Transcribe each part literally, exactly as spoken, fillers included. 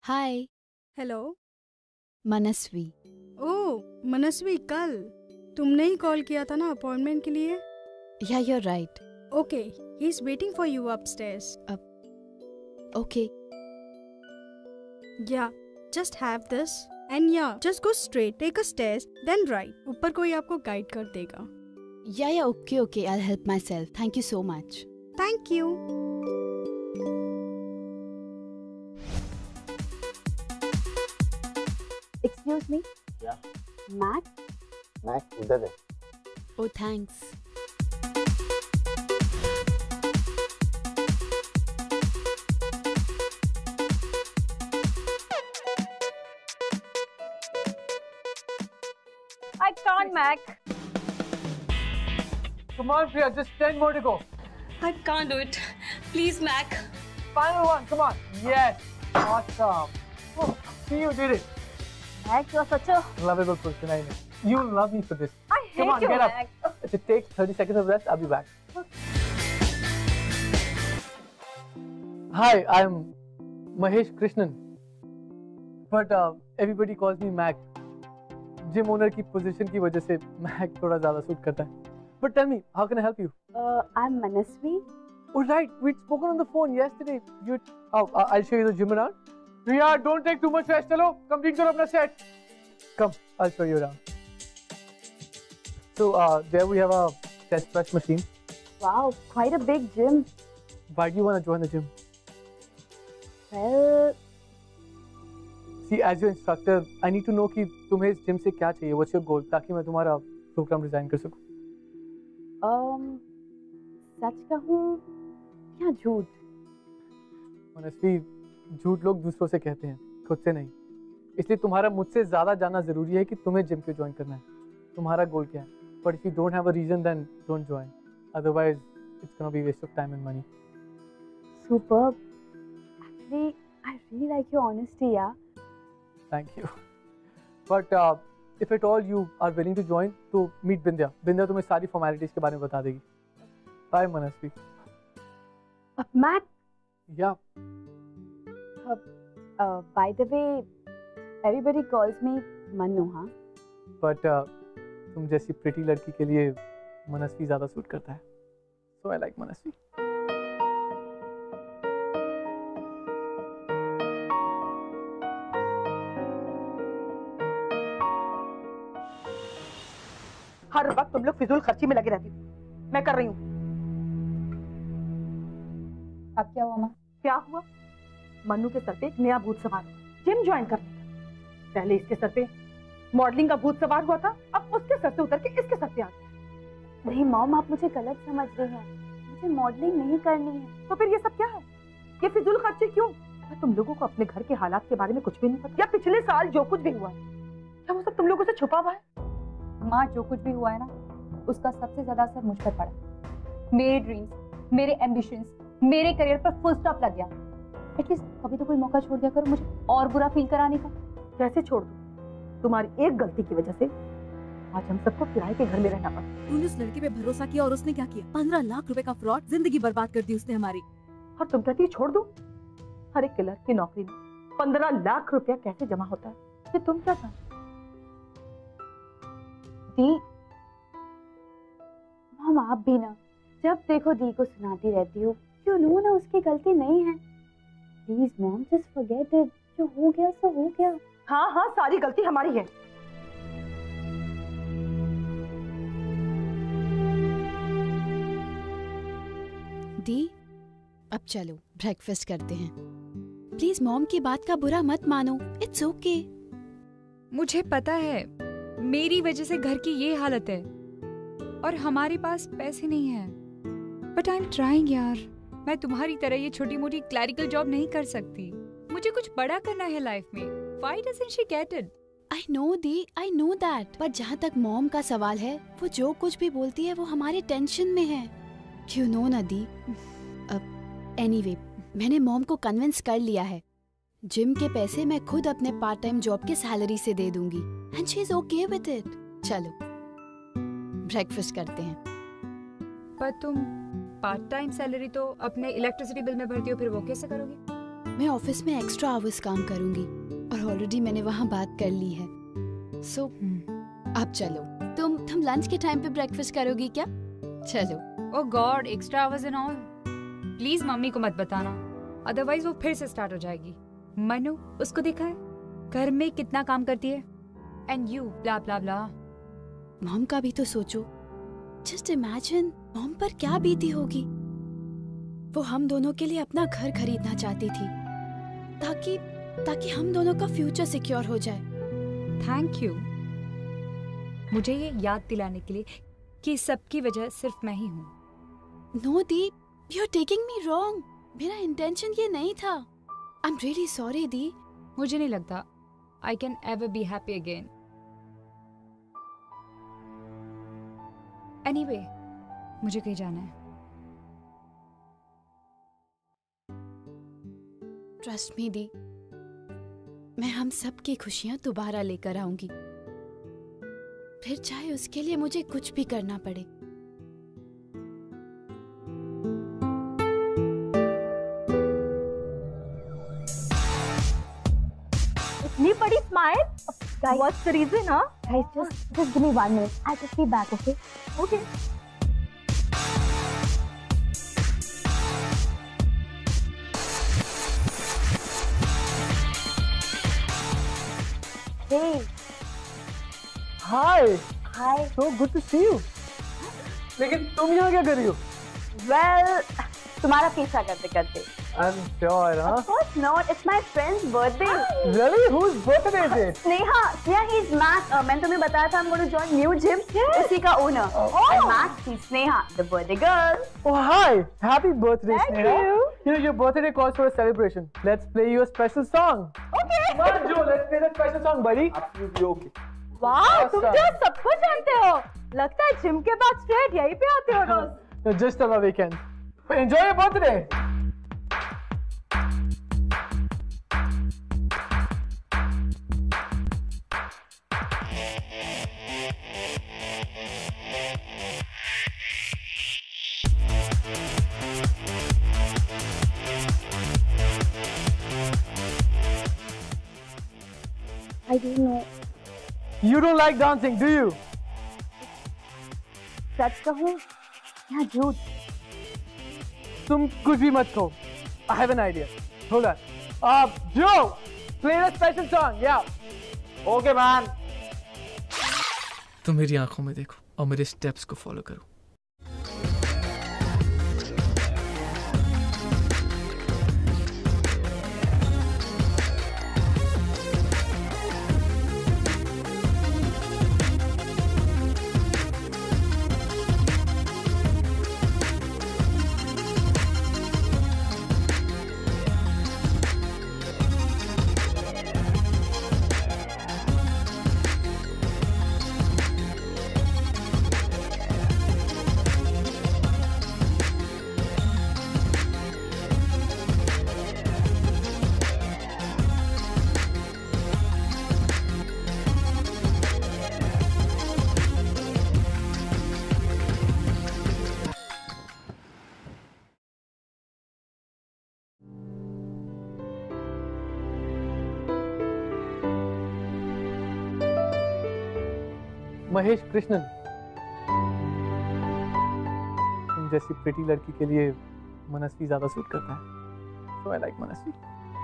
हाय। Hello. मनस्वी। ओह मनस्वी, कल तुमने ही call किया था ना अपॉइंटमेंट के लिए? Yeah you are right. Okay, he is waiting for you upstairs. Okay. Yeah just have this and yeah just go straight, take a stairs then right. ऊपर कोई आपको गाइड कर देगा। Yeah yeah okay okay, I will help myself. Thank you so much. Thank you. Excuse me. Yeah Mac. Mac उधर है। Oh thanks. I can't, Mac. Come on, Priya, just ten more to go. I can't do it. Please, Mac. Final one, come on. Yes, awesome. Oh, see, you did it. Mac, you're such a... Lovable person, I know. You love me for this. I hate Come on, you, get Mac. up. If it takes thirty seconds of rest, I'll be back. Hi, I'm Mahesh Krishnan. But uh, everybody calls me Mac. Gym owner की position की वजह से Mac थोड़ा ज्यादा suit करता है. But tell me, how can I help you? Uh, I'm Manasvi. Oh right, we'd spoken on the phone yesterday. You, oh, uh, I'll show you the gym around. Priya, don't take too much rest. चलो, complete करो अपना set. Come, I'll show you around. So uh, there we have a chest press machine. Wow, quite a big gym. Why do you want to join the gym? Well, See, as your instructor, I need to know कि तुम्हें इस gym से क्या चाहिए. What's your goal? ताकि मैं तुम्हारा programme design कर सकूं. um, सच कहूँ या झूठ? मनस्वी, झूठ लोग दूसरों से कहते हैं, खुद से नहीं. इसलिए तुम्हारा मुझसे ज्यादा जानना जरूरी है कि तुम्हें जिम क्यों ज्वाइन करना है. तुम्हारा गोल क्या है? But if you don't have a reason, then don't join. Otherwise, it's gonna be waste of time and money. Superb. Actually, I really like your honesty, yeah. Thank you. But uh, if at all you are willing to join, तो meet Bindya. Bindya तुम्हें सारी formalities के बारे में बता देगी. Bye, Manasvi. Uh, Mac. Yeah. Uh, uh, by the way, everybody calls me Manu, हाँ? But uh, तुम जैसी pretty लड़की के लिए मनस्वी ज़्यादा सूट करता है. So I like मनस्वी. हर वक्त तुम लोग फिजूल खर्ची में लगे रहती हो. मैं कर रही हूँ. अब क्या हुआ माँ? क्या हुआ? मन्नू के सर पे एक नया भूत सवार हुआ, जिम ज्वाइन करने का. पहले इसके सर पे मॉडलिंग का भूत सवार हुआ था, अब उसके सर से उतर के इसके सर पे आ गया. नहीं मॉम, आप मुझे गलत समझ रही हैं. मुझे मॉडलिंग नहीं करनी है. तो फिर ये सब क्या है? ये फिजूल खर्ची क्यों? क्या तुम लोगों को अपने घर के हालात के बारे में कुछ भी नहीं पता? या पिछले साल जो कुछ भी हुआ है, क्या वो सब तुम लोगों से छुपा हुआ है? माँ, जो कुछ भी हुआ है ना, उसका सबसे ज्यादा असर मुझ पर पड़ा. मेरे ड्रीम्स, मेरे एम्बिशंस, मेरे करियर पर फुल स्टॉप लग गया. एटलीस्ट कभी तो कोई मौका छोड़ दिया करो मुझे और बुरा फील कराने का. कैसे छोड़ दूं? तुम्हारी एक गलती की वजह से आज हम सबको किराए के घर में रहना पड़ा. तूने उस लड़के पे भरोसा किया और उसने क्या किया? पंद्रह लाख रुपए का फ्रॉड, जिंदगी बर्बाद कर दी उसने हमारी. और तुम कहती है छोड़ दूं? हर एक क्लर्क की नौकरी में पंद्रह लाख रुपया कैसे जमा होता है, ये तुम क्या जानते? दी, मॉम आप भी ना जब देखो दी को सुनाती रहती हो. यू नो ना उसकी गलती नहीं है. Please mom, just forget it. जो हो गया सो हो गया. हाँ हाँ, सारी गलती हमारी है. दी, अब चलो ब्रेकफास्ट करते हैं. प्लीज मॉम की बात का बुरा मत मानो. It's okay. मुझे पता है मेरी वजह से घर की ये हालत है और हमारे पास पैसे नहीं हैं. बट आई एम ट्राइंग यार. मैं तुम्हारी तरह ये छोटी मोटी क्लरिकल जॉब नहीं कर सकती. मुझे कुछ बड़ा करना है लाइफ में. Why doesn't she get it? I know the, I know that. पर जहाँ तक मॉम का सवाल है, वो जो कुछ भी बोलती है वो हमारे टेंशन में है. You know ना दी. अब anyway, मैंने मॉम को कन्विंस कर लिया है. जिम के पैसे मैं खुद अपने पार्ट टाइम जॉब के सैलरी से दे दूंगी. And she is okay with it. चलो ब्रेकफास्ट करते हैं. पर तुम पार्ट टाइम सैलरी तो अपने इलेक्ट्रिसिटी बिल में भरती हो, फिर वो कैसे करोगे? मैं ऑफिस में एक्स्ट्रा आवर्स काम करूंगी और ऑलरेडी मैंने वहाँ बात कर ली है। सो so, अब चलो, तुम तुम लंच के टाइम पे ब्रेकफास्ट करोगी क्या? चलो। Oh god, extra hours and all. Please मम्मी को मत बताना, अदरवाइज वो फिर से स्टार्ट हो जाएगी। मनु, उसको देखा है घर में कितना काम करती है, and you blah blah blah. Mom का भी तो सोचो। जस्ट इमेजिन मॉम पर क्या बीती होगी। वो हम दोनों के लिए अपना घर खरीदना चाहती थी ताकि ताकि हम दोनों का फ्यूचर सिक्योर हो जाए। थैंक यू मुझे ये याद दिलाने के लिए कि सबकी वजह सिर्फ मैं ही हूँ। नो दी, you are taking me wrong. मेरा इंटेंशन ये नहीं था। आई एम रियली सॉरी दी। मुझे नहीं लगता I can ever be happy again. Anyway, मुझे कहीं जाना है। ट्रस्ट मी दी, मैं हम सब की खुशियां दोबारा लेकर आऊंगी, फिर चाहे उसके लिए मुझे कुछ भी करना पड़े। इतनी बड़ी स्माइल, व्हाट्स द रीजन? हाँ Guys, just just give me one minute. I'll just be back, okay? Okay. Hey, hi, hi. So good to see you. लेकिन तुम यहाँ क्या कर रही हो? Well, तुम्हारा पीछा करते करते। आई एम श्योर, हाँ? Of course not. It's my friend's birthday. Really? Whose birthday is it? Sneha, Sneha, he's Matt. Uh, मैंने तुम्हें बताया था I'm going to join new gym. उसी का owner. Oh. And Matt, he's Sneha, the birthday girl. Oh, hi! Happy birthday, Thank Sneha. you. You know, your birthday calls for a celebration. Let's play you a special song. Okay. Come on, Joe, let's play the special song, buddy. Absolutely okay. वाह, तुम Awesome. तो सब कुछ जानते हो। लगता है gym के बाद स्ट्रेट यहीं पे आते हो रोज। No, just on a weekend. Enjoy your birthday. I don't know. You don't like dancing, do you? सच कहूँ या झूठ? तुम कुछ भी मत कहो. I have an idea. Hold on. Uh, Joe, play the special song. Yeah. Okay, man. तुम मेरी आंखों में देखो और मेरे स्टेप्स को फॉलो करो. महेश कृष्णन, तुम जैसी प्रिटी लड़की के लिए मनस्वी ज्यादा सूट करता है. So I like मनस्वी.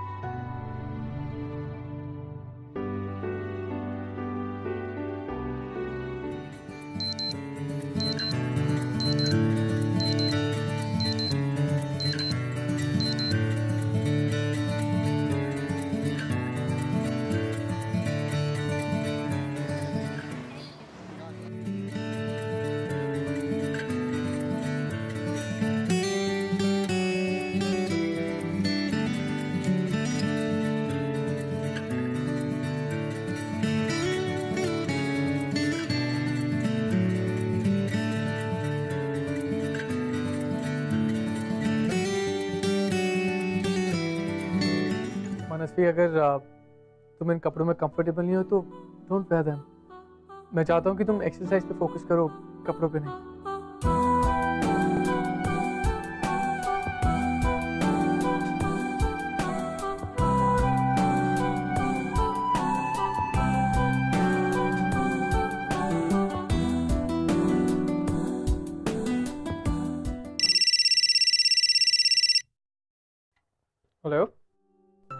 मनस्वी, अगर आ, तुम इन कपड़ों में कंफर्टेबल नहीं हो तो डोंट वेयर देम. मैं चाहता हूँ कि तुम एक्सरसाइज पे फोकस करो, कपड़ों पे नहीं.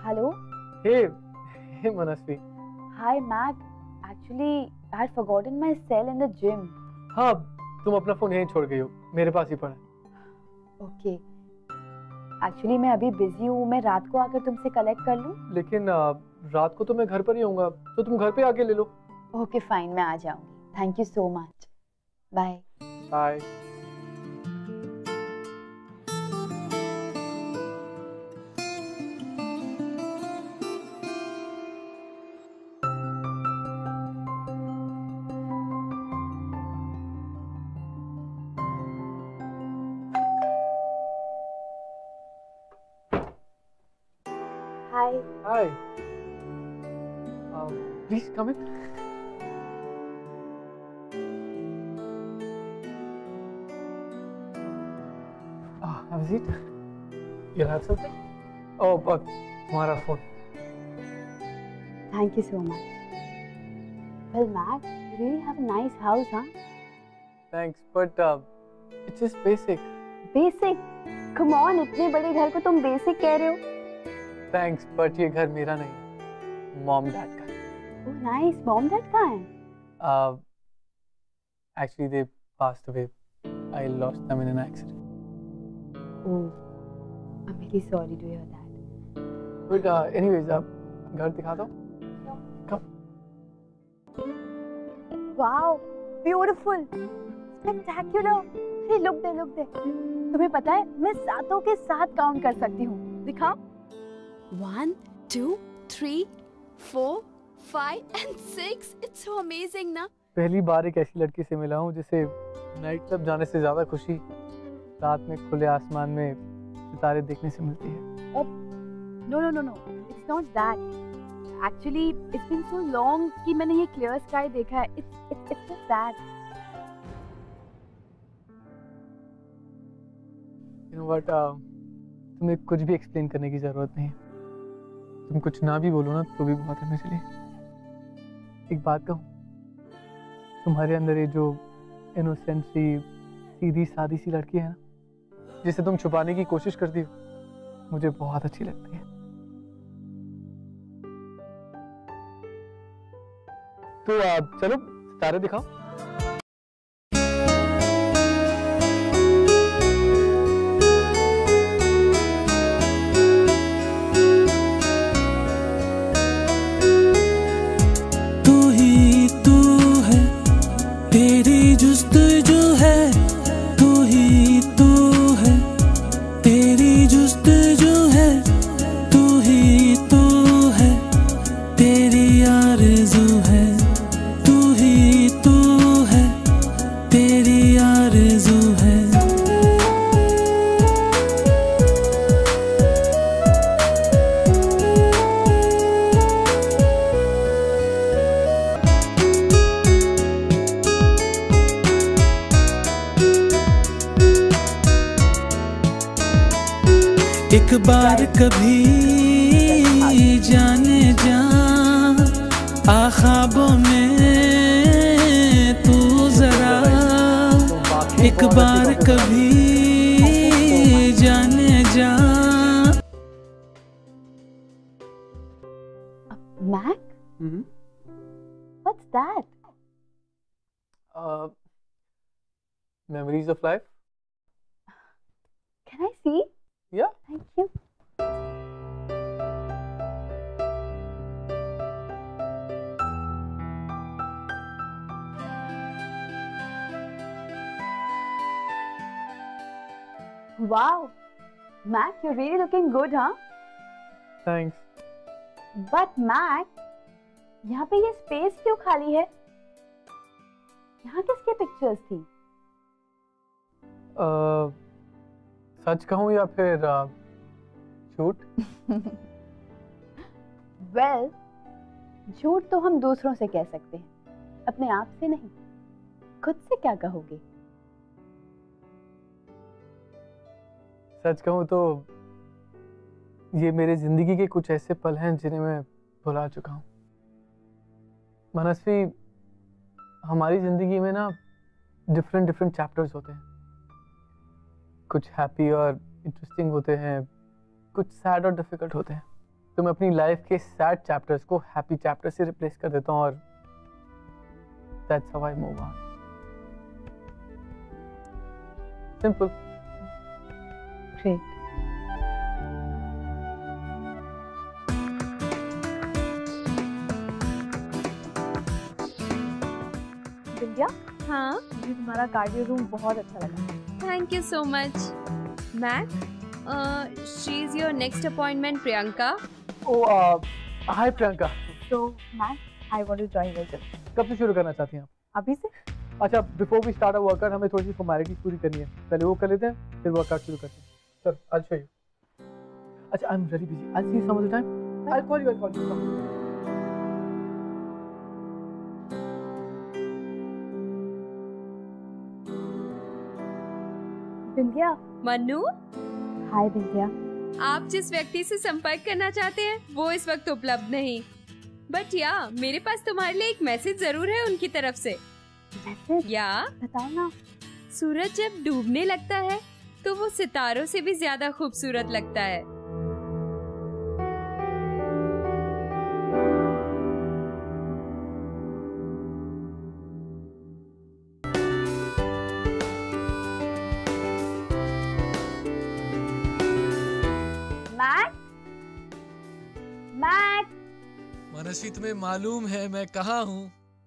Hello? Hey, hey Manasvi. Hi, Mac. Actually, I had forgotten my cell in the gym. हाँ, तुम अपना फोन यहीं छोड़ गई हो, मेरे पास ही पड़ा है। Okay. Actually, मैं अभी busy हूँ, मैं रात को आकर तुमसे कलेक्ट कर लूँ? लेकिन आ, रात को तो मैं घर पर ही होऊंगा, तो तुम घर पे आके ले लो। Okay, fine, मैं आ जाऊँगी। Thank you so much. Bye. Bye. Hi. Hi. Um, please come in. Ah, have a seat. You'll have something? Oh, but तुम्हारा phone. Thank you so much. Well, Mac, you really have a nice house, huh? Thanks, but uh, it's just basic. Basic? Come on, इतने बड़े घर को तुम basic कह रहे हो? Thanks, but ये घर मेरा नहीं, mom dad का है. Oh, nice. Mom, dad कहाँ हैं? Uh, actually, they passed away. I lost them in an accident. Oh, I'm really sorry to hear that. But uh, anyways, uh, घर दिखा दो. Come. Wow, beautiful, spectacular. Hey, look there, look there. तुम्हें पता है, मैं सातों के साथ काउंट कर सकती हूँ. दिखाओ. One, two, three, four, five and six. It's so amazing, ना? पहली बार एक ऐसी लड़की से मिला हूँ जिसे नाइट क्लब जाने से ज्यादा खुशी रात में खुले आसमान में सितारे देखने से मिलती है। No, no, no, no. It's not that. Actually, it's been so long कि मैंने ये clear sky देखा है. It's it's it's just that. You know what? Uh, तुम्हें कुछ भी एक्सप्लेन करने की जरूरत नहीं। तुम कुछ ना भी बोलो ना तो भी बहुत है मेरे लिए। एक बात कहूँ, तुम्हारे अंदर ये जो इनोसेंट सी सीधी सादी सी लड़की है ना, जिसे तुम छुपाने की कोशिश करती हो, मुझे बहुत अच्छी लगती है। तो आप चलो सितारे दिखाओ। एक बार कभी जाने जा आ ख्वाबों में तू जरा, एक बार कभी जाने जा। Mac? Mm-hmm. What's that? Uh, memories of life. Can I see? Yeah. Thank you. Wow, Mac, you're really looking good, huh? Thanks. But Mac, यहाँ पे ये स्पेस क्यों खाली है? यहाँ किसके पिक्चर्स थी? uh, सच कहूँ या फिर uh, झूठ? Well, झूठ तो हम दूसरों से कह सकते हैं, अपने आप से नहीं। खुद से क्या कहोगे? सच कहूँ तो ये मेरे जिंदगी के कुछ ऐसे पल हैं जिन्हें मैं भुला चुका हूँ। मनस्वी, हमारी जिंदगी में ना डिफरेंट डिफरेंट चैप्टर्स होते हैं। कुछ हैप्पी और इंटरेस्टिंग होते हैं, कुछ सैड और डिफिकल्ट होते हैं। तो मैं अपनी लाइफ के सैड चैप्टर्स को हैप्पी चैप्टर से रिप्लेस कर देता हूँ और that's how I move on. Simple. Great. Vindhya, हाँ, मुझे तुम्हारा कार्डियो रूम बहुत अच्छा लगा। Thank you so much. Mac, she is your next appointment Priyanka. Oh, hi Priyanka. So, Mac, I want to join your gym. कब से शुरू करना चाहती हैं आप? अभी से? अच्छा, before we start our workout हमें थोड़ी सी फॉर्मेलिटीज पूरी करनी है। पहले वो कर लेते हैं, फिर वर्कआउट शुरू करते हैं। सर, आज शो यू। अच्छा, I am very busy. I see you some other time. I call you, I call you. Vindhya. Mannu, hi Vindhya. आप जिस व्यक्ति से संपर्क करना चाहते हैं वो इस वक्त उपलब्ध नहीं, बट या मेरे पास तुम्हारे लिए एक मैसेज जरूर है उनकी तरफ से। मैसेज? या बताओ ना। सूरज जब डूबने लगता है तो वो सितारों से भी ज्यादा खूबसूरत लगता है। Mac, Mac. मनस्वी, तुम्हें मालूम है मैं कहाँ हूँ?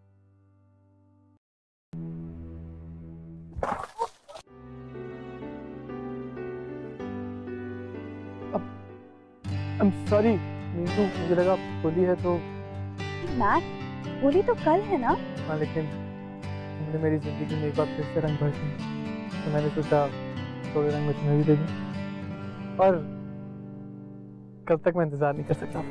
I'm sorry, मीनू, मुझे लगा होली है तो। मैक, होली तो कल है ना? हाँ, लेकिन तुमने मेरी जिंदगी में एक बार फिर से रंग भर दिए, तो मैंने सोचा थोड़े रंग में तुम्हें भी दे दूं। और कब तक मैं इंतजार नहीं कर सकता।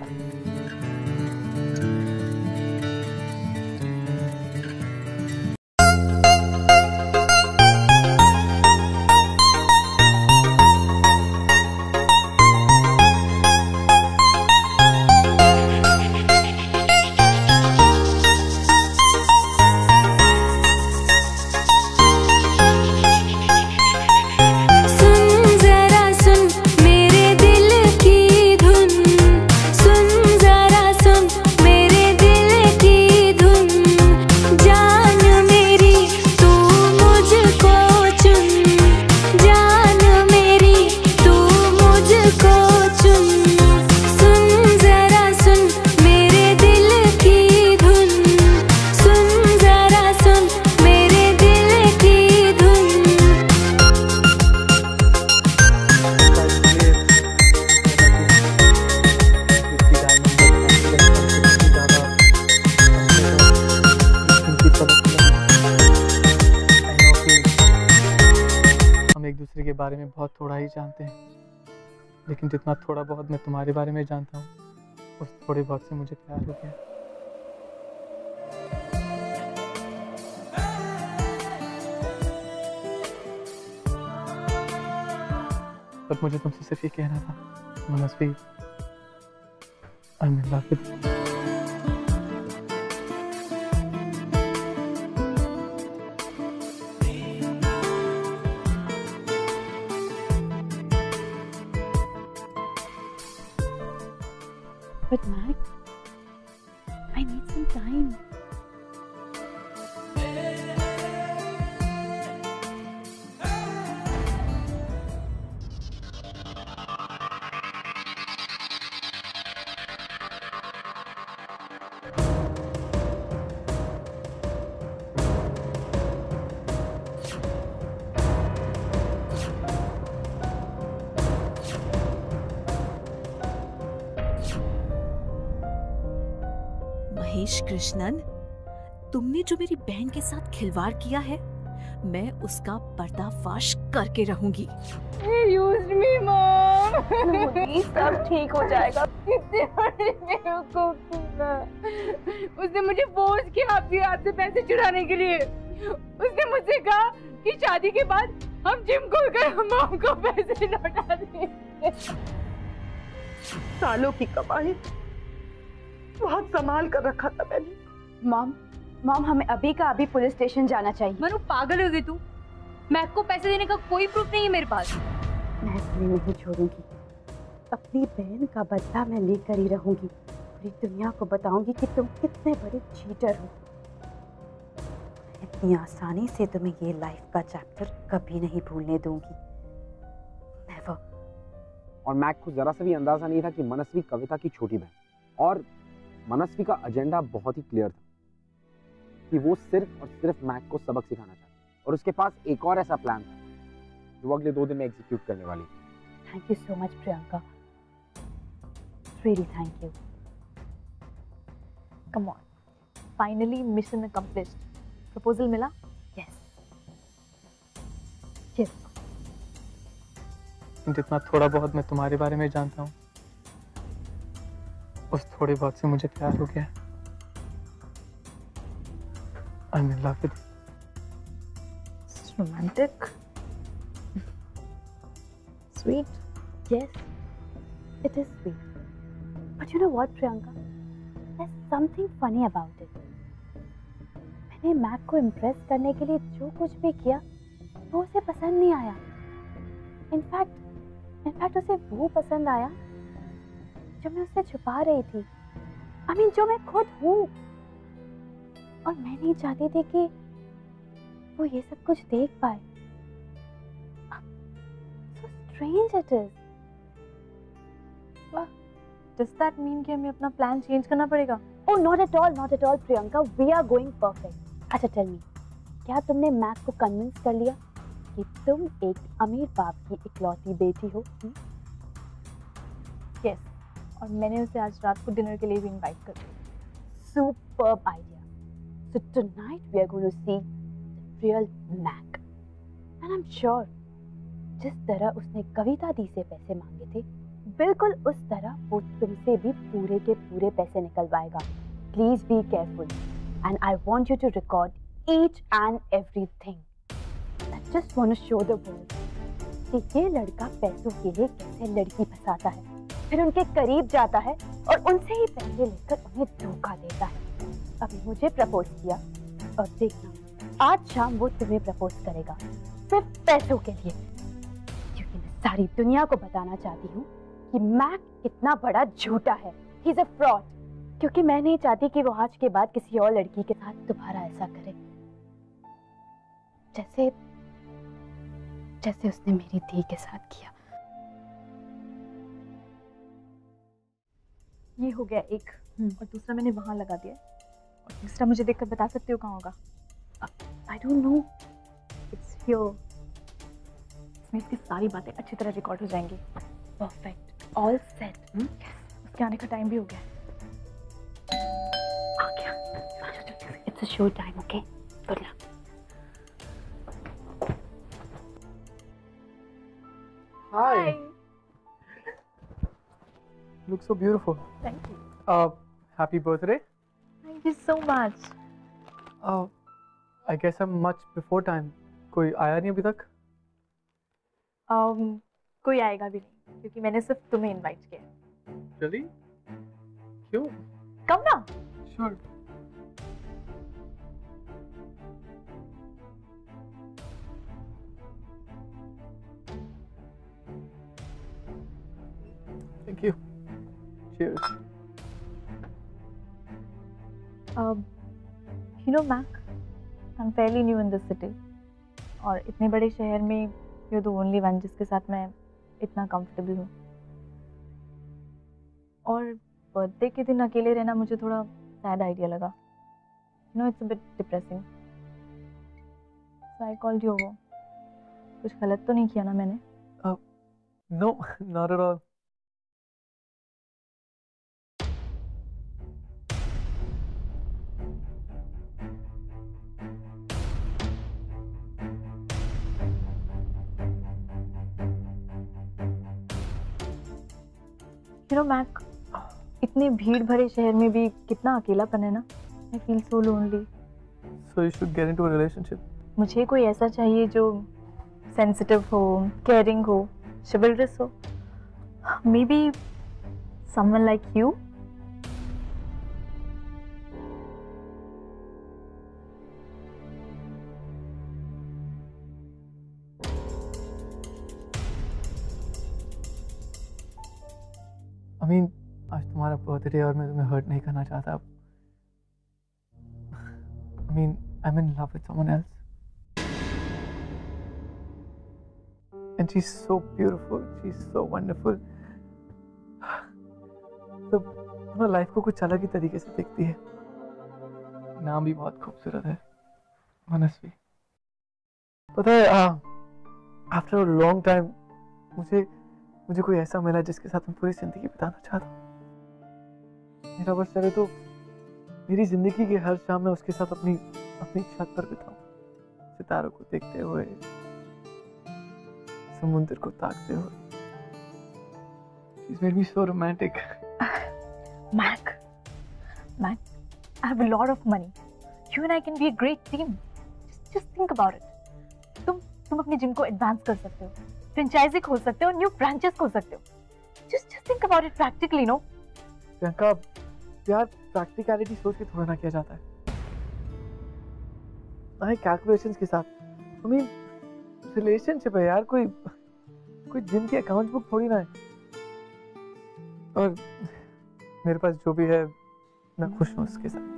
के बारे में बहुत थोड़ा ही जानते हैं, लेकिन जितना थोड़ा बहुत मैं तुम्हारे बारे में जानता हूँ उस थोड़े बहुत से मुझे प्यार हो गया। पर मुझे तुमसे सिर्फ ये कहना था, Manasvi, I am in love with you. But Mac, I need some time. Mahesh Krishnan, तुमने जो मेरी बहन के साथ खिलवाड़ किया है, मैं उसका पर्दाफाश करके रहूंगी। सब ठीक हो जाएगा। कितने बड़े बेवकूफ तुम ना। उसने मुझे फोर्स किया आपके हाथ से पैसे चुराने के लिए। उसने मुझसे कहा कि शादी के बाद हम जिम खोलकर मॉम को पैसे लौटा देंगे। सालों की कमाई बहुत संभाल कर रखा था मैंने। मॉम, मॉम हमें अभी का अभी पुलिस स्टेशन जाना चाहिए। मनु, पागल हो गई तू? मैक को पैसे देने का कोई प्रूफ नहीं है मेरे पास। मैं इसलिए नहीं छोड़ूंगी अपनी बहन का बदला मैं लेकर ही रहूंगी। पूरी दुनिया को बताऊंगी कि तुम कितने बड़े चीटर हो। इतनी आसानी से तुम्हें ये लाइफ का चैप्टर कभी नहीं भूलने दूंगी। नेवर। और मैक को जरा सा भी अंदाजा नहीं था कि मनस्वी कविता की छोटी बहन, और मनस्वी का एजेंडा बहुत ही क्लियर था कि वो सिर्फ और सिर्फ मैक को सबक सिखाना चाहती, और उसके पास एक और ऐसा प्लान था जो अगले दो दिन में एग्जीक्यूट करने वाली थी। Thank you so much Priyanka, really thank you. Come on, finally mission accomplished. Proposal मिला? Yes yes. जितना थोड़ा बहुत मैं तुम्हारे बारे में जानता हूँ, उस थोड़े बहुत से मुझे प्यार हो गया। I'm in love with you. It's romantic. Sweet. Yes, it is sweet. But you know what, Priyanka? There's something funny about it. मैंने मैक को इम्प्रेस करने के लिए जो कुछ भी किया, वो उसे पसंद नहीं आया। इनफैक्ट इनफैक्ट उसे वो पसंद आया जो मैं उससे छुपा रही थी। आई I मीन mean, जो मैं खुद हूँ। और मैं नहीं चाहती थी कि वो ये सब कुछ देख पाए। So strange it is. Does that mean कि हमें अपना प्लान चेंज करना पड़ेगा? Oh, not at all, not at all, Priyanka. We are going perfect. अच्छा, tell me, क्या तुमने मैक को कन्विंस कर लिया कि तुम एक अमीर बाप की इकलौती बेटी हो? यस, और मैंने उसे आज रात को डिनर के लिए भी इनवाइट कर दिया। Superb idea. So tonight we are going to see the real Mac. And I'm sure जिस तरह उसने कविता दी से पैसे मांगे थे, बिल्कुल उस तरह वो तुमसे भी पूरे के पूरे पैसे निकलवाएगा। Please be careful. And I want you to record each and everything. I just want to show the world कि ये लड़का पैसों के लिए कैसे लड़की फंसाता है, फिर उनके करीब जाता है और उनसे ही पैसे लेकर उन्हें धोखा देता है। अभी मुझे प्रपोज किया और देखना आज शाम वो तुम्हें प्रपोज करेगा सिर्फ पैसों के लिए, क्योंकि मैं सारी दुनिया को बताना चाहती हूँ कि मैक कितना बड़ा झूठा है। He is a fraud. क्योंकि मैं नहीं चाहती कि वो आज के बाद किसी और लड़की के साथ दोबारा ऐसा करे, जैसे जैसे उसने मेरी धी के साथ किया। ये हो गया एक, और दूसरा मैंने वहां लगा दिया, और तीसरा मुझे देखकर बता सकते हो कहाँ होगा? I don't know. It's here. इसमें इसकी सारी बातें अच्छी तरह रिकॉर्ड हो जाएंगी। Perfect, all set. उसके आने का टाइम भी हो गया। आ गया। It's a show time, okay? Good luck. Hi. Look so beautiful. Thank you. Uh, happy birthday. Thank you so much. Uh, I guess I'm much before time. कोई आया नहीं अभी तक? Um, कोई आएगा भी नहीं, क्योंकि मैंने सिर्फ तुम्हें इनवाइट किया। Really? क्यों? कम ना? Sure. Thank you. Cheers. Um, you know, Mac, I'm fairly new in this city. और इतने बड़े शहर में you're the only one जिसके साथ मैं इतना comfortable हूँ। और बर्थडे के दिन अकेले रहना मुझे थोड़ा sad idea लगा। You know, it's a bit depressing. So I called you over. कुछ गलत तो नहीं किया ना मैंने? Uh, no, not at all. You know, Mac, इतने भीड़ भरे शहर में भी कितना अकेलापन है ना? I feel so lonely. So you should get into a relationship. मुझे कोई ऐसा चाहिए जो sensitive हो, caring हो, chivalrous हो. Maybe someone like you. Birthday और मैं तुम्हें हर्ट नहीं करना चाहता। I mean, I'm in love with someone else. And she's so beautiful, she's so wonderful. तो वो लाइफ को कुछ अलग ही तरीके से देखती है। नाम भी बहुत खूबसूरत है, मनस्वी। पता है, आफ्टर अ लॉन्ग टाइम मुझे मुझे कोई ऐसा मिला जिसके साथ मैं पूरी जिंदगी बिताना चाहता हूँ। मेरा बस चले तो मेरी जिंदगी के हर शाम में उसके साथ अपनी अपनी छत पर बिताऊं, सितारों को देखते हुए, समुद्र को ताकते हुए। She's made me so romantic. Mac, Mac, I have a lot of money. You and I can be a great team. Just, just think about it. तुम तुम अपने जिम को एडवांस कर सकते हो, फ्रेंचाइजी खोल सकते हो, न्यू ब्रांचेस खोल सकते हो। Just, just think about it practically, no? Priyanka, यार प्रैक्टिकलिटी सोच के थोड़ा ना किया जाता है, ना ही कैलकुलेशंस के साथ। I mean, रिलेशनशिप है यार, कोई कोई जिम की अकाउंट बुक थोड़ी ना है। और मेरे पास जो भी है मैं खुश हूँ उसके साथ।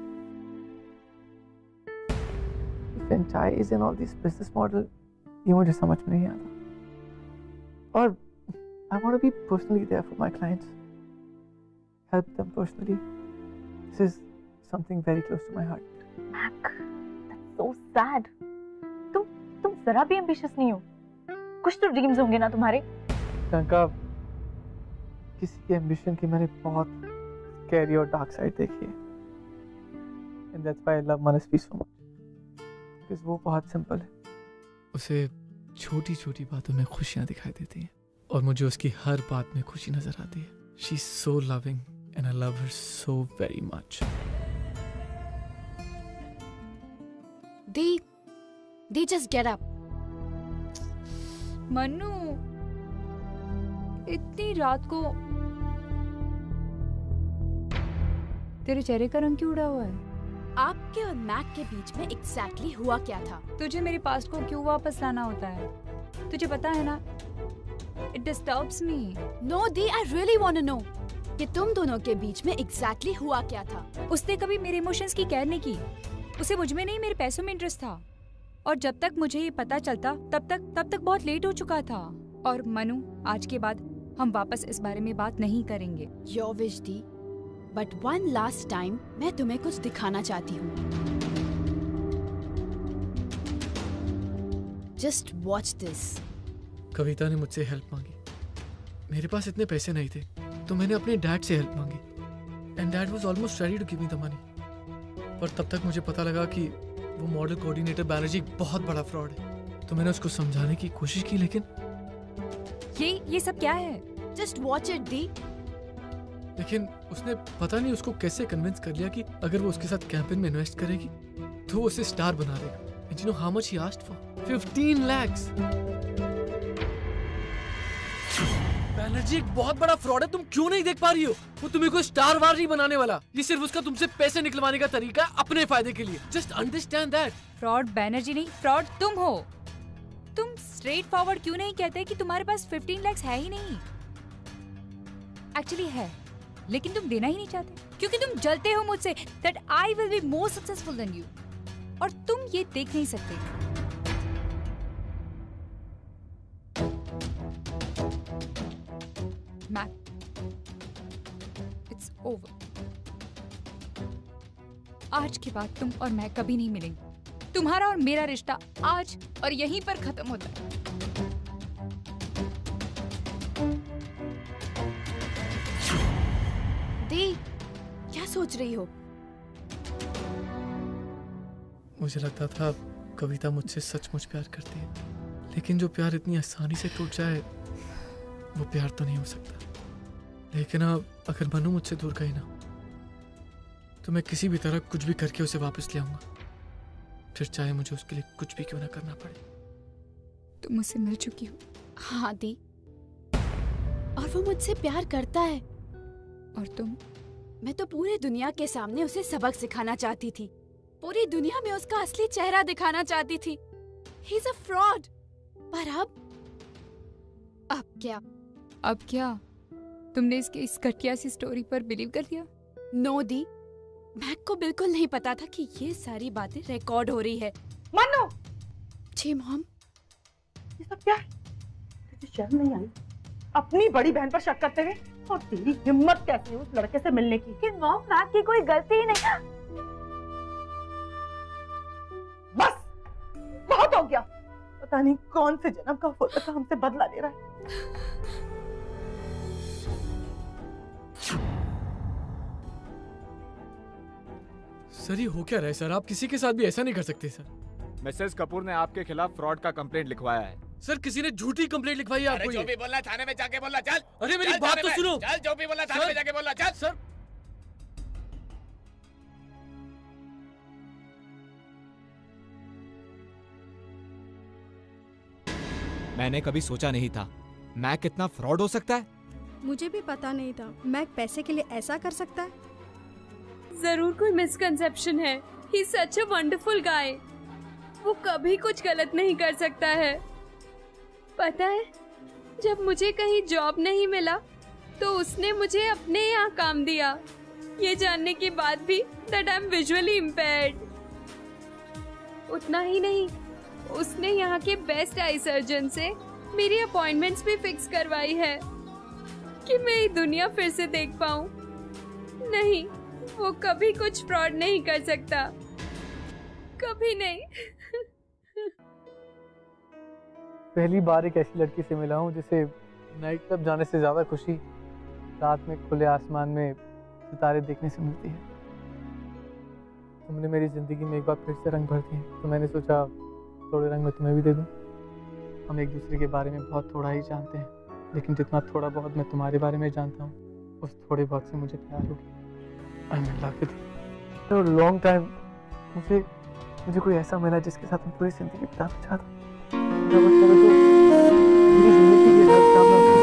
Franchise and all this business model ये मुझे समझ में नहीं आता। और I want to be personally there for my clients, help them personally. This is something very close to my heart. Mac, that's so sad. तुम तुम जरा भी ambitious नहीं हो। कुछ तो ड्रीम्स होंगे ना तुम्हारे? प्रियंका, किसी के एम्बिशन की मैंने बहुत स्कैरी और डार्क साइड देखी है। And that's why I love Manasvi so much. Because वो बहुत सिंपल है। उसे छोटी छोटी बातों में खुशियां दिखाई देती हैं और मुझे उसकी हर बात में खुशी नजर आती है। She's so loving and I love her so very much. Dee, Dee, just get up. Mannu, इतनी रात को तेरे चेहरे का रंग क्यों उड़ा हुआ है? आपके और मैक के बीच में एग्जैक्टली exactly हुआ क्या था? तुझे मेरे पास्ट को क्यों वापस लाना होता है? तुझे पता है ना, it disturbs me. No, Dee, I really want to know कि तुम दोनों के बीच में एग्जैक्टली exactly हुआ क्या था? उसने कभी मेरे इमोशंस की केयर नहीं की। उसे मुझ में नहीं, मेरे पैसों में इंटरेस्ट था। और जब तक मुझे ये पता चलता तब तक तब तक बहुत लेट हो चुका था। और मनु, आज के बाद हम वापस इस बारे में बात नहीं करेंगे। Your wish, Dee. But one last time, मैं तुम्हें कुछ दिखाना चाहती हूँ। Just watch this. कविता ने मुझसे हेल्प मांगी। मेरे पास इतने पैसे नहीं थे, तो मैंने अपने डैड से हेल्प मांगी। And dad was almost ready to give me the money. पर तब तक मुझे पता लगा कि वो मॉडल कोऑर्डिनेटर बैनर्जी एक बहुत बड़ा फ्रॉड है। तो मैंने उसको समझाने की कोशिश की, लेकिन ये ये सब क्या है? Just watch it, Dee. लेकिन उसने पता नहीं उसको कैसे कन्विंस कर लिया कि अगर वो उसके साथ कैंपेन में इन्वेस्ट करेगी तो वो उसे स्टार बना देगा। And you know how much he asked for? fifteen lakhs. Banerjee एक बहुत बड़ा फ्रॉड है, तुम क्यों नहीं देख पा रही हो? वो तुम्हें कोई स्टार वार नहीं बनाने वाला। ये सिर्फ उसका तुमसे पैसे निकलवाने का तरीका है अपने फायदे के लिए। Just understand that. Fraud Banerjee नहीं, फ्रॉड तुम हो। तुम स्ट्रेट फॉरवर्ड क्यों नहीं कहते कि तुम्हारे पास fifteen lakhs है ही नहीं? एक्चुअली है, लेकिन तुम देना ही नहीं चाहते क्योंकि तुम जलते हो मुझसे that I will be more successful than you. और तुम ये देख नहीं सकते। Mac, it's over. आज के बाद तुम और मैं कभी नहीं मिलेंगे। तुम्हारा और मेरा रिश्ता आज और यहीं पर खत्म होता है। दी, क्या सोच रही हो? मुझे लगता था कविता मुझसे सचमुच प्यार करती है, लेकिन जो प्यार इतनी आसानी से टूट जाए वो प्यार तो नहीं हो सकता। लेकिन अब अगर मनु मुझसे दूर गई ना, तो मैं किसी भी तरह कुछ भी करके उसे वापस ले आऊंगा, फिर चाहे मुझे उसके लिए कुछ भी क्यों ना करना पड़े। तुम मुझसे मिल चुकी हो। हाँ दी, और वो मुझसे प्यार करता है। और तुम? मैं तो पूरी दुनिया के सामने उसे सबक सिखाना चाहती थी, पूरी दुनिया में उसका असली चेहरा दिखाना चाहती थी। He is a fraud. पर अब अब क्या? अब क्या? तुमने इसके इस घटिया सी स्टोरी पर बिलीव कर दिया? नो दी, मैक को बिल्कुल नहीं पता था कि ये सारी बातें रिकॉर्ड हो रही है। मन्नू! जी मॉम। ये सब क्या है? तुझे शर्म नहीं आई अपनी बड़ी बहन पर शक करते हुए? और तेरी हिम्मत कैसी है उस लड़के से मिलने की? कि मॉम, मैक की कोई गलती ही नहीं। बस बहुत हो गया। पता नहीं कौन से जन्म का होता था हमसे बदला ले रहा है। सर ये हो क्या रहा है सर? आप किसी के साथ भी ऐसा नहीं कर सकते सर। मिसेस कपूर ने आपके खिलाफ फ्रॉड का कंप्लेंट लिखवाया है। सर किसी ने झूठी कंप्लेंट लिखवाई है आपको? अरे जो भी बोलना थाने में जाके बोलना, चल। अरे मेरी चल बात तो सुनो। चल, जो भी बोलना थाने में जाके बोलना, चल। सर मैंने कभी सोचा नहीं था मैक कितना फ्रॉड हो सकता है। मुझे भी पता नहीं था मैक पैसे के लिए ऐसा कर सकता है। जरूर कोई मिसकंसेप्शन है। He is such a wonderful guy. वो कभी कुछ गलत नहीं कर सकता है। पता है, जब मुझे कहीं जॉब नहीं मिला तो उसने मुझे अपने यहाँ काम दिया, ये जानने के बाद भी that I am visually impaired. उतना ही नहीं, उसने यहाँ के बेस्ट आई सर्जन से मेरी अपॉइंटमेंट्स भी फिक्स करवाई है कि मैं ये दुनिया फिर से देख पाऊँ। नहीं, वो कभी कुछ फ्रॉड नहीं कर सकता, कभी नहीं। पहली बार एक ऐसी लड़की से मिला हूँ जिसे नाइट क्लब जाने से ज्यादा खुशी रात में खुले आसमान में सितारे देखने से मिलती है। तुमने मेरी जिंदगी में एक बार फिर से रंग भर दिए, तो मैंने सोचा थोड़े रंग मैं तुम्हें भी दे दूं। हम एक दूसरे के बारे में बहुत थोड़ा ही जानते हैं, लेकिन जितना थोड़ा बहुत मैं तुम्हारे बारे में जानता हूँ उस थोड़े बहुत से मुझे प्यार हो गया। I am in love with you. For a long time मुझे मुझे कोई ऐसा मिला जिसके साथ मैं पूरी जिंदगी बिताना चाहता हूँ। मेरी जिंदगी के हर काम में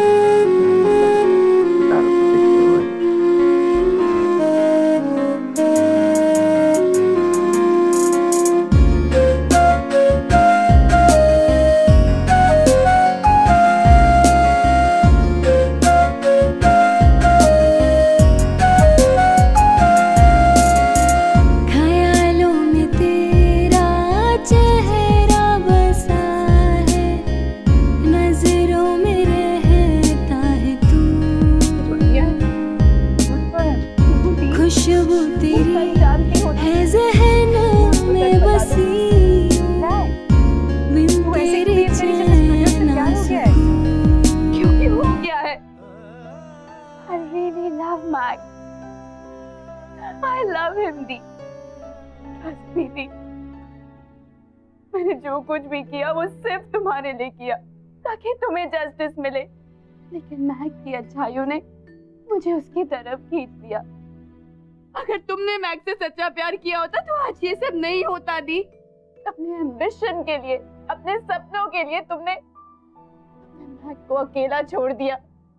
मैंने जो कुछ भी किया वो सिर्फ तुम्हारे लिए किया ताकि तुम्हें जस्टिस मिले, लेकिन मैक की अच्छाइयों ने मुझे उसकी तरफ खींच लिया। अगर तुमने मैक से सच्चा प्यार किया होता तो आज ये सब नहीं होता दी। अपने एम्बिशन के लिए, अपने सपनों के लिए तुमने मैक को अकेला छोड़ दिया,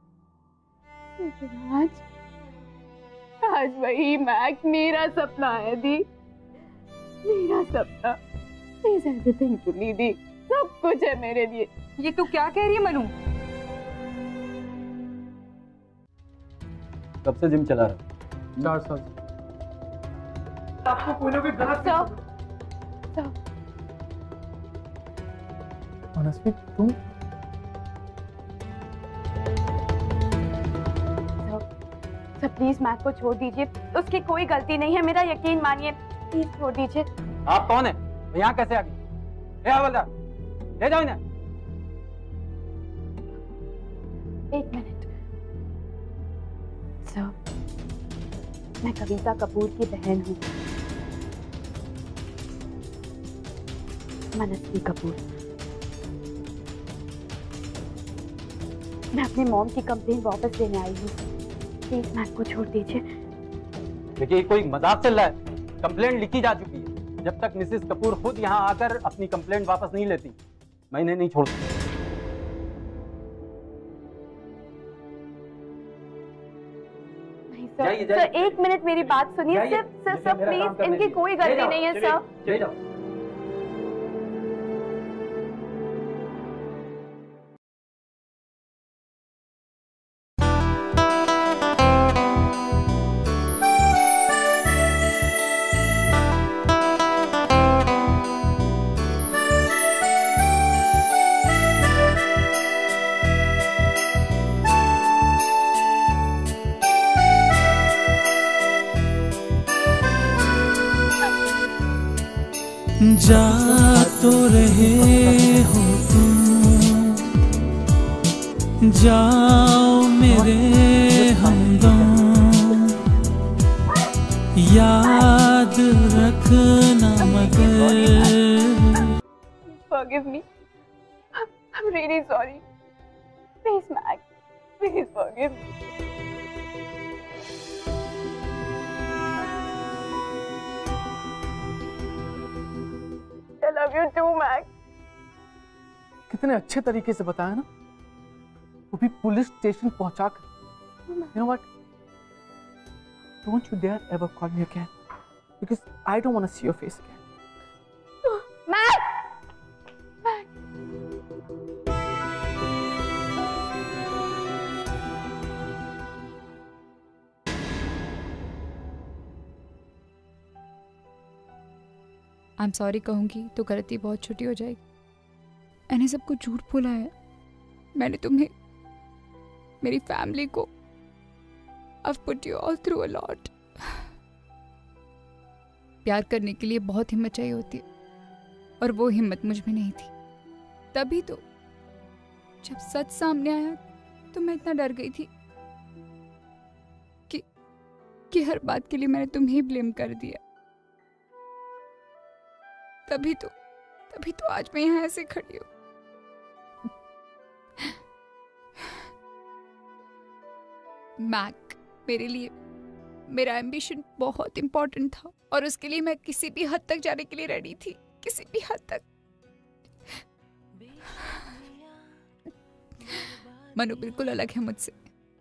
लेकिन आज आज वही मैक मेरा सपना है दी, मेरा सपना। He's everything to me, दी, सब कुछ है मेरे लिए। ये तू क्या कह रही है मनु? कब से जिम चला रहा? चार साल। आपको कोई ना कोई गलत मनस्वी तुम सर प्लीज मैक को छोड़ दीजिए, उसकी कोई गलती नहीं है, मेरा यकीन मानिए, प्लीज छोड़ दीजिए। आप कौन है? यहाँ कैसे आ गई? ले आओ बल्ला, ले जाओ इन्हें। एक मिनट सर, मैं कविता कपूर की बहन हूँ, मनस्वी कपूर। मैं अपने मॉम की कंप्लेंट वापस लेने आई हूँ, प्लीज मैक को छोड़ दीजिए। देखिए कोई मजाक चल रहा है, कंप्लेंट लिखी जा चुकी है। जब तक मिसेस कपूर खुद यहाँ आकर अपनी कंप्लेंट वापस नहीं लेती मैं इन्हें नहीं छोड़ता। नहीं सर, सर एक मिनट मेरी बात सुनिए। सिर्फ सर सर प्लीज, इनकी कोई गलती नहीं है सर। जा तो रहे हो तुम, जाओ मेरे हमदम, याद रखना मगर। Forgive me. I'm really sorry. Please, Mac. Please forgive me. I love you too, Mac. कितने अच्छे तरीके से बताया ना, वो भी पुलिस स्टेशन पहुंचाकर। You know what? Don't you dare ever call me again, because I don't want to see your face again. Mac! I am sorry कहूँगी तो गलती बहुत छोटी हो जाएगी। मैंने सबको झूठ बोला है। मैंने तुम्हें, मेरी फैमिली को, I've put you all through a lot. प्यार करने के लिए बहुत हिम्मत चाहिए होती है, और वो हिम्मत मुझ में नहीं थी। तभी तो जब सच सामने आया तो मैं इतना डर गई थी कि कि हर बात के लिए मैंने तुम्हें ही ब्लेम कर दिया। तभी तो तभी तो आज मैं यहाँ ऐसे खड़ी हूँ। मैक मेरे लिए, मेरा एम्बिशन बहुत इंपॉर्टेंट था, और उसके लिए मैं किसी भी हद तक जाने के लिए रेडी थी, किसी भी हद तक। मनु बिल्कुल अलग है मुझसे।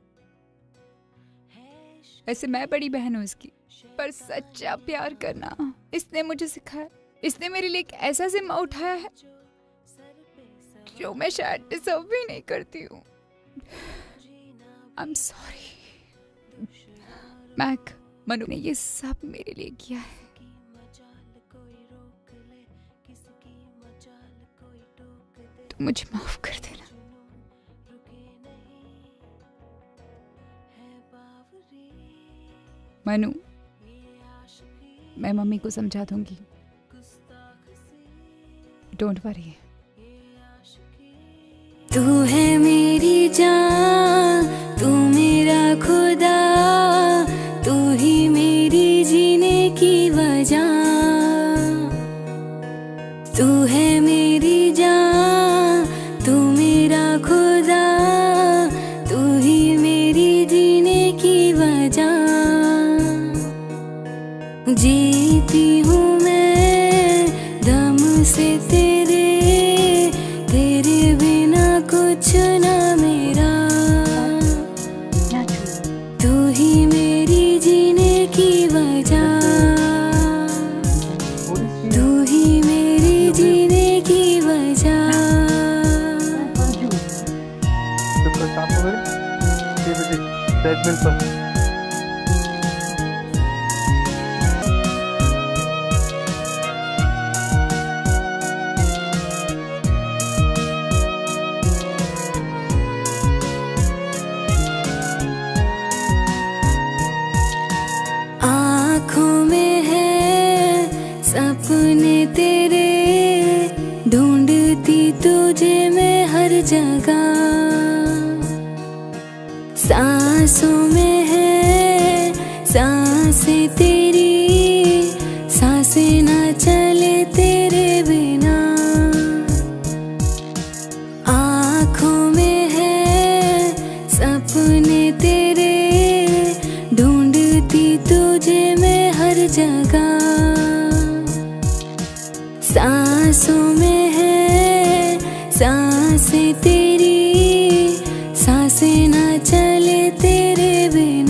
ऐसे मैं बड़ी बहन हूँ इसकी, पर सच्चा प्यार करना इसने मुझे सिखाया। इसने मेरे लिए एक ऐसा जिम्मा उठाया है जो मैं शायद डिजर्व भी नहीं करती हूँ। I am sorry Mac. Manu ने ये सब मेरे लिए किया है। तो मुझे माफ कर देना। मनु, मैं मम्मी को समझा दूंगी। Don't worry. तू है मेरी जान, तू मेरा खुदा, तू ही मेरी जीने की वजह। तू है मेरी जान, तू मेरा खुदा, तू ही मेरी जीने की वजह। जीती हूँ मैं दम से तेरे, तेरे बिना कुछ ना मेरा। तू ही मेरी जीने की वजह, तू ही मेरी जीने की वजह। आँखों में है सपने तेरे, ढूंढती तुझे मैं हर जगह। सांसों में है सांसें तेरी, सांसें ना चले तेरे बिना। आँखों में है सपने तेरे, ढूंढती तुझे मैं हर जगह। सांसों में है सांसें तेरी, सांसें ना चले तेरे बिना।